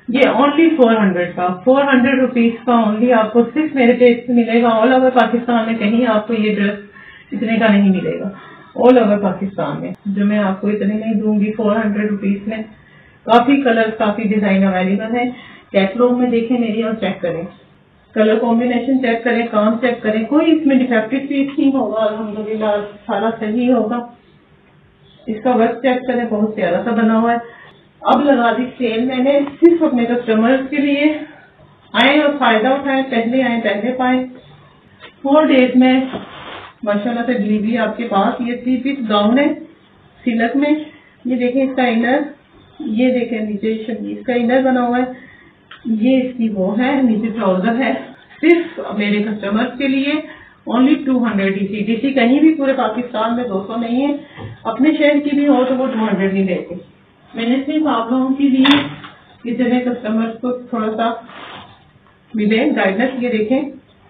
ये ओनली 400 का, 400 रुपीज का ओनली आपको सिर्फ मेरे पेज पे मिलेगा। ऑल ओवर पाकिस्तान में कहीं आपको ये ड्रेस इतने का नहीं मिलेगा। ऑल ओवर पाकिस्तान में जो मैं आपको इतने नहीं दूंगी 400 रुपीज में। काफी कलर, काफी डिजाइन अवेलेबल है। कैटलॉग में देखें मेरी और चेक करें, कलर कॉम्बिनेशन चेक करें, काम चेक करें, कोई इसमें डिफेक्टिव पीस नहीं होगा। अल्हम्दुलिल्लाह सारा सही होगा। इसका वर्क चेक करें, बहुत प्यारा सा बना हुआ है। अब लगा दी सेल मैंने सिर्फ अपने कस्टमर्स के लिए। आए और फायदा उठाएं, पहले आए पहले पाए। 4 डेज में माशाल्लाह से डिलीवरी आपके पास। ये 3 पीस गाउन है सिल्क में। ये देखें इसका इनर, ये देखें नीचे शमीज का इनर बना हुआ है। ये इसकी वो है, नीचे ट्राउजर है। सिर्फ मेरे कस्टमर्स के लिए ओनली 200 डीसी कहीं भी पूरे पाकिस्तान में 200 नहीं है। अपने शहर की भी हो तो वो 200 नहीं देते। मैंने सिर्फ आप लोगों के लिए इतने कस्टमर्स को थोड़ा सा मिले गाइडेंस। ये देखें,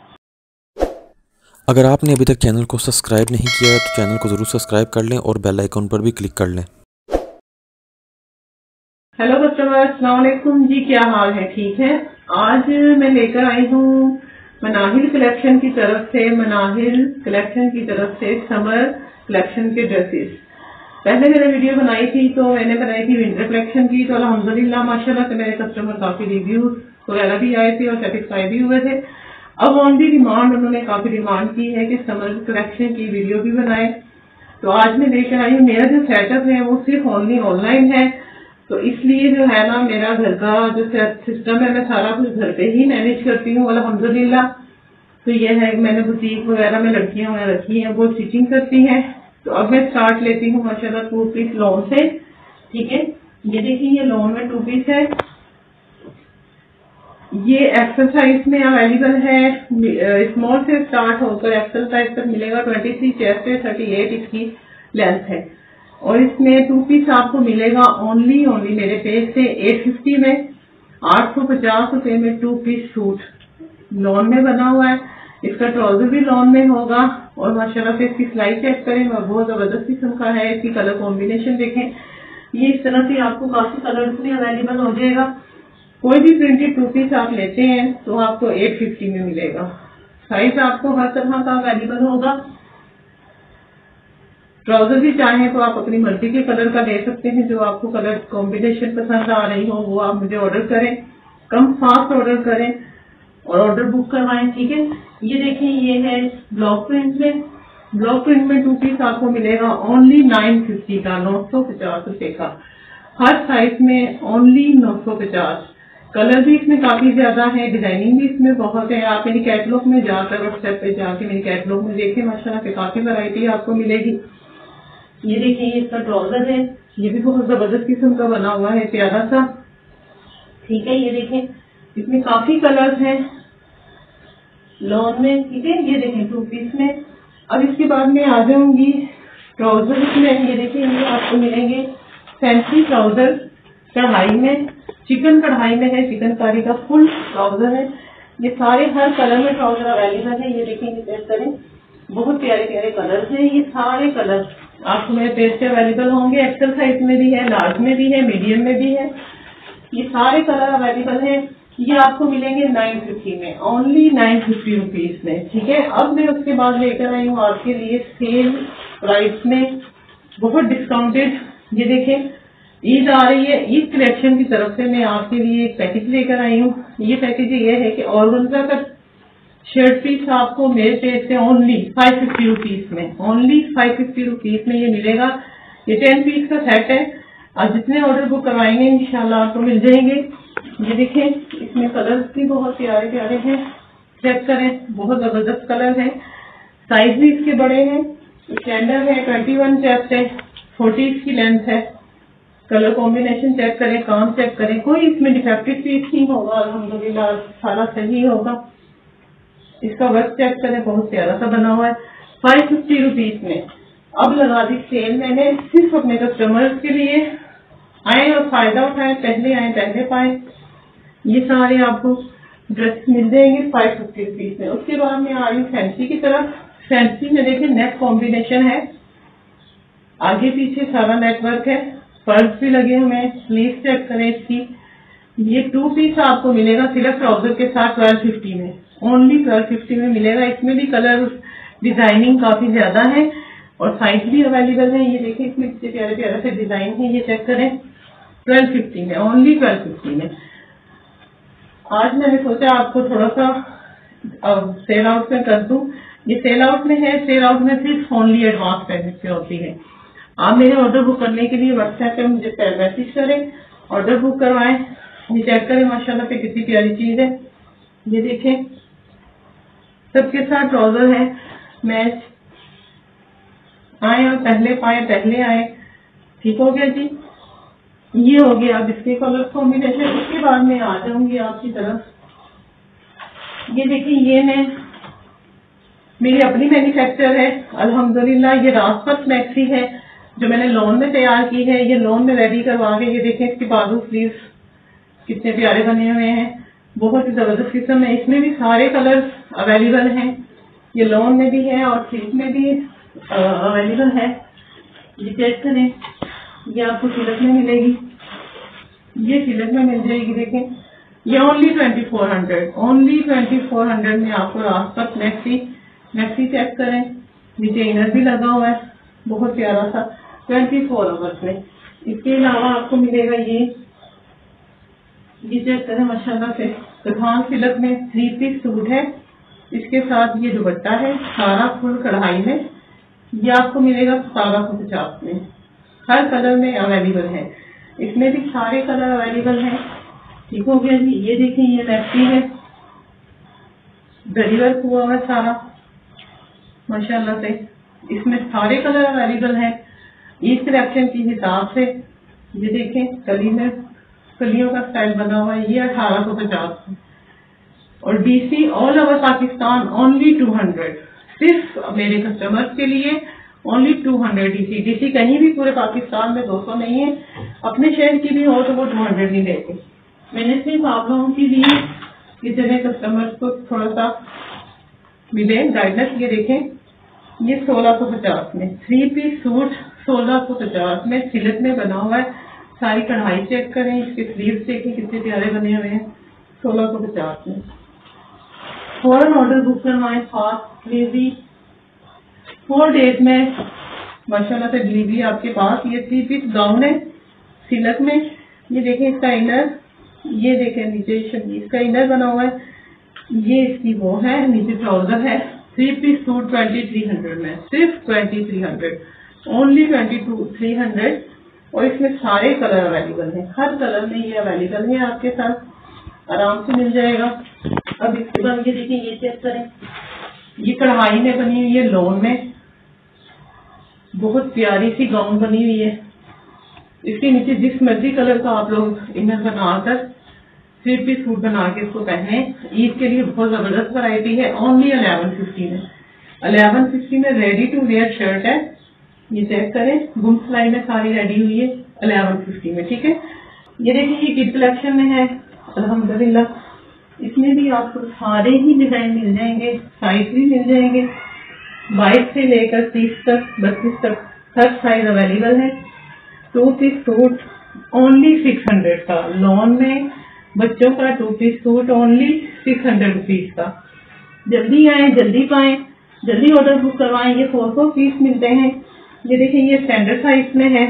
अगर आपने अभी तक चैनल को सब्सक्राइब नहीं किया है तो चैनल को ज़रूर सब्सक्राइब कर लें और बेल आइकन पर भी क्लिक कर लें। हेलो कस्टमर्स, अस्सलाम वालेकुम जी, क्या हाल है? ठीक है। आज मैं लेकर आई हूँ मनाहिल कलेक्शन की तरफ से, मनाहिल कलेक्शन की तरफ से समर कलेक्शन के ड्रेसेस। पहले मैंने वीडियो बनाई थी तो मैंने बनाई थी विंटर कलेक्शन की, तो अल्हम्दुलिल्लाह माशाल्लाह से मेरे कस्टमर काफी रिव्यूज वगैरह भी आए थे और सेटिस्फाई भी हुए थे। अब ऑन दी डिमांड उन्होंने काफी डिमांड की है कि समर कलेक्शन की वीडियो भी बनाए, तो आज मैं लेकर आई हूँ। मेरा जो सेटअप है वो सिर्फ ओनली ऑनलाइन है, तो इसलिए जो है ना मेरा घर का जो सिस्टम है, मैं सारा कुछ घर पे ही मैनेज करती हूँ अल्हम्दुलिल्लाह। तो ये है, मैंने बुटीक वगैरह में लड़कियां वगैरह रखी हैं, वो स्टिचिंग करती हैं। तो अब मैं स्टार्ट लेती हूँ माशाल्लाह 2 पीस लॉन से। ठीक है, ये देखिए ये लॉन में 2 पीस है। ये एक्सल साइज में अवेलेबल है। स्मॉल से स्टार्ट होकर एक्सल साइज तक मिलेगा। 23 चेस्ट है, 38 इसकी लेंथ है। और इसमें 2 पीस आपको मिलेगा ओनली मेरे पेज से 850 में। 850 रुपए में 2 पीस सूट लॉन में बना हुआ है। इसका ट्राउजर भी लॉन में होगा और माशाल्लाह से इसकी सिलाई चेक करें, बहुत जबरदस्त किस्म का है। इसकी कलर कॉम्बिनेशन देखें, ये इस तरह से आपको काफी कलर्स में अवेलेबल हो जाएगा। कोई भी प्रिंटेड 2 पीस आप लेते हैं तो आपको 850 में मिलेगा। साइज आपको हर तरह का अवेलेबल होगा। ट्राउजर भी चाहें तो आप अपनी मर्जी के कलर का ले सकते हैं। जो आपको कलर कॉम्बिनेशन पसंद आ रही हो वो आप मुझे ऑर्डर करें, कम फास्ट ऑर्डर करें और ऑर्डर बुक करवाएं। ठीक है, ये देखिए ये है ब्लॉक प्रिंट में। ब्लॉक प्रिंट में 2 पीस आपको मिलेगा ओनली 950 का, 950 रुपए का। हर साइज में ओनली 950। कलर भी इसमें काफी ज्यादा है, डिजाइनिंग भी इसमें बहुत है। आप मेरी कैटलॉग में जाकर व्हाट्सएप पे जाके मेरी कैटलॉग में देखें, माशाल्लाह से काफी वैरायटी आपको मिलेगी। ये देखिए ये इसका ट्राउजर है, ये भी बहुत जबरदस्त किस्म का बना हुआ है, प्यारा सा। ठीक है, ये देखें इसमें काफी कलर्स हैं लॉन में। ठीक है, ये देखें 2 पीस में। अब इसके बाद में आ जाऊंगी ट्राउजर में। ये देखिए ये आपको मिलेंगे फैंसी ट्राउजर कढ़ाई में, चिकन कढ़ाई में है, चिकनकारी का फुल ट्राउजर है। ये सारे हर कलर में ट्राउजर अवेलेबल है। ये देखिए चेक करें, बहुत प्यारे प्यारे कलर हैं। ये सारे कलर आपको मेरे पेज पे अवेलेबल होंगे। एक्सल साइज में भी है, लार्ज में भी है, मीडियम में भी है। ये सारे कलर अवेलेबल है। ये आपको मिलेंगे 950 में, ओनली 950 रुपीज में। ठीक है, अब मैं उसके बाद लेकर आई हूँ आपके लिए सेल प्राइस में बहुत डिस्काउंटेड। ये देखें ईद आ रही है, ईद कलेक्शन की तरफ से मैं आपके लिए एक पैकेज लेकर आई हूँ। ये पैकेज ये है कि ऑर्गेन्जा का शर्ट पीस आपको मेरे पेज से ओनली 550 रुपीज में, ओनली 550 रुपीज में ये मिलेगा। ये 10 पीस का सेट है। आज जितने ऑर्डर बुक करवाएंगे इंशाल्लाह आपको मिल जाएंगे। ये देखें इसमें कलर्स भी बहुत प्यारे प्यारे हैं, चेक करें, बहुत जबरदस्त कलर है। साइज भी इसके बड़े हैं, स्टैंडर्ड है, 21 चेस्ट है, 40 इसकी लेंथ है। कलर कॉम्बिनेशन चेक करें, काम चेक करें, कोई इसमें डिफेक्टिव पीस नहीं होगा। अल्हम्दुलिल्लाह सारा सही होगा। इसका वर्क चेक करें, बहुत प्यारा सा बना हुआ है। 550 रुपीज में अब लगा दी सेल मैंने सिर्फ अपने कस्टमर्स के लिए। आए और फायदा उठाएं, पहले आए पहले पाए। ये सारे आपको ड्रेस मिल जाएंगे 550 रुपीज में। उसके बाद में आ रही फैंसी की तरफ। फैंसी में देखिए नेट कॉम्बिनेशन है, आगे पीछे सारा नेटवर्क है, पर्स भी लगे हुए हैं। स्लीव चेक करें इसकी, ये 2 पीस आपको मिलेगा सिर्फ ट्राउजर के साथ 1250 में, ओनली 1250 में मिलेगा। इसमें भी कलर डिजाइनिंग काफी ज्यादा है और साइज भी अवेलेबल है। ये देखिए इसमें कितने प्यारे प्यारे से डिजाइन है, ये चेक करें 1250 में, ओनली 1250 में। आज मैंने सोचा आपको थोड़ा सा सेल आउट में कर दूं। ये सेल आउट में है, सेल आउट में सिर्फ ओनली एडवांस पेमेंट पे होती है। आप मेरे ऑर्डर बुक करने के लिए व्हाट्सएप पे मुझे मैसेज करें, ऑर्डर बुक करवाएं। ये चेक करें माशाल्लाह पे कितनी प्यारी चीज है। ये देखें सबके साथ ट्राउजर है मैच, आए और पहले पाए पहले आए। ठीक हो गया जी, ये हो गया अब इसके कलर कॉम्बिनेशन। उसके बाद में आ जाऊंगी आपकी तरफ। ये देखिए ये मेरी अपनी मैन्युफैक्चर है अल्हम्दुलिल्लाह। ये राजपथ मैक्सी है जो मैंने लोन में तैयार की है। ये लोन में रेडी करवा के, ये देखें इसके बाजू स्लीव्स कितने प्यारे बने हुए हैं, बहुत ही जबरदस्त किस्म है। इसमें भी सारे कलर अवेलेबल हैं, ये लोन में भी है और सिल्क में भी अवेलेबल है। ये चेक करें, ये आपको सिल्क में मिलेगी, ये सिल्क में मिल जाएगी। देखें ये ओनली 2400, ओनली 2400 में आपको राजपथ मैक्सी चेक करें। नीचे इनर भी लगा हुआ है, बहुत प्यारा सा 24 आवर्स में। इसके अलावा आपको मिलेगा ये चेक करें माशाल्लाह से कथान सिल्क में 3 पीस सूट है। इसके साथ ये दुपट्टा है सारा फुल कढ़ाई में। ये आपको मिलेगा 1750 में, हर कलर में अवेलेबल है। इसमें भी सारे कलर अवेलेबल हैं। ठीक हो गया जी। ये देखिए ये मैक्सी है, जरी वर्क हुआ है सारा माशाल्लाह से। इसमें सारे कलर अवेलेबल हैं ईद कलेक्शन के हिसाब से। ये देखें कली में कलियों का स्टाइल बना हुआ है, ये 1850 और DC all over Pakistan only 200, सिर्फ मेरे कस्टमर्स के लिए ओनली 200 डीसी कहीं भी पूरे पाकिस्तान में 200 नहीं है। अपने शहर की भी हो तो वो 200 नहीं लेते। मैंने सिर्फ आप लोगों के लिए इतने कस्टमर्स को थोड़ा सा मिले गाइडेंस। ये देखें ये 1650 में 3 पीस सूट 1650 में सिल्क में बना हुआ है। सारी कढ़ाई चेक करें, इसके स्लीव्स देखें कितने प्यारे बने हुए हैं 1650 में। फौरन ऑर्डर बुक करवाएं, फास्ट डिलीवरी 4 डेज में माशाल्लाह से डिलीवरी आपके पास। ये 3 पीस गाउन है सिल्क में। ये देखें इसका इनर, ये देखें नीचे शमीज का इनर बना हुआ है, ये इसकी वो है, नीचे ट्राउजर है। 3 पीस सूट 2300 में, सिर्फ 2300, ओनली 2300 और इसमें सारे कलर अवेलेबल हैं, हर कलर में ये अवेलेबल है आपके साथ, आराम से मिल जाएगा। अब इसके बाद ये देखिए ये चेक करें, ये कढ़ाई में बनी हुई है लोन में, बहुत प्यारी सी गाउन बनी हुई है। इसके नीचे जिस मर्जी कलर का आप लोग इनर बनाकर 3 पीस सूट बना के इसको पहने। ईद के लिए बहुत जबरदस्त वैरायटी है, ओनली 1150 में। 1150 में रेडी टू वेयर शर्ट है, ये चेक करें गुम सिलाई में सारी रेडी हुई है 1150 में। ठीक है, ये देखिए ये किड कलेक्शन में है अल्हम्दुलिल्लाह। इसमें भी आपको सारे ही डिजाइन मिल जाएंगे, साइज भी मिल जाएंगे, 22 से लेकर 30 तक 32 तक हर साइज अवेलेबल है। 2 पीस सूट ओनली 600 का, लॉन में बच्चों का 2 पीस सूट ओनली 600 रुपीज का। जल्दी आए जल्दी पाएं, जल्दी ऑर्डर बुक करवाएं। ये 400 पीस मिलते हैं। ये देखिए ये स्टैंडर्ड साइज में है,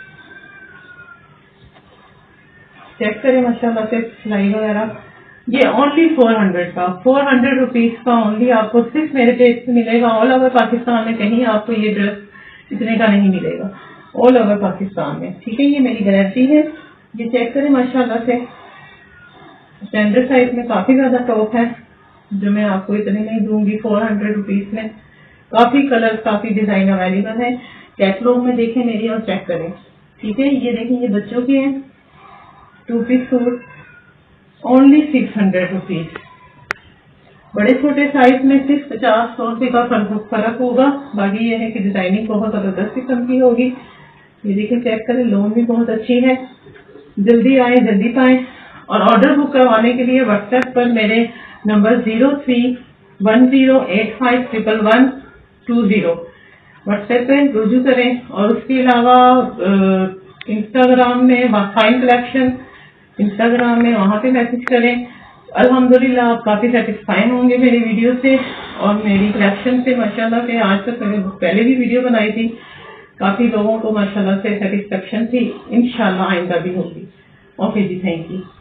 चेक करें माशाल्लाह से सिलाई वगैरह। ये ओनली 400 का, 400 रुपीज का ओनली आपको सिर्फ मेरे पेज पे मिलेगा। ऑल ओवर पाकिस्तान में कहीं आपको ये ड्रेस इतने का नहीं मिलेगा, ऑल ओवर पाकिस्तान में। ठीक है, ये मेरी गारंटी है। ये चेक करें माशाल्लाह से स्टैंडर्ड साइज में काफी ज्यादा टॉप है जो मैं आपको इतने नहीं दूंगी 400 रुपीज में। काफी कलर काफी डिजाइन अवेलेबल है, कैटलॉग में देखें मेरी और चेक करें। ठीक है, ये देखें ये बच्चों के हैं 2 पीस सूट ओनली 600 रुपीज। बड़े छोटे साइज में सिर्फ 50-100 रुपए का फर्क होगा। बाकी ये है कि डिजाइनिंग बहुत जबरदस्त किस्म की होगी। ये देखिए चेक करें, लोन भी बहुत अच्छी है। जल्दी आए जल्दी पाएं और ऑर्डर बुक करवाने के लिए व्हाट्सएप पर मेरे नंबर 0310851120 व्हाट्सएप पे रुजू करें। और उसके अलावा इंस्टाग्राम में फाइन कलेक्शन, इंस्टाग्राम में, वहां पे मैसेज करें। अल्हम्दुलिल्लाह आप काफी सेटिस्फाई होंगे मेरी वीडियो से और मेरी कलेक्शन से माशाल्लाह से। आज तक मैंने पहले भी वीडियो बनाई थी, काफी लोगों को माशाल्लाह से सेटिस्फेक्शन थी, इंशाल्लाह आइंदा भी होगी। ओके जी, थैंक यू।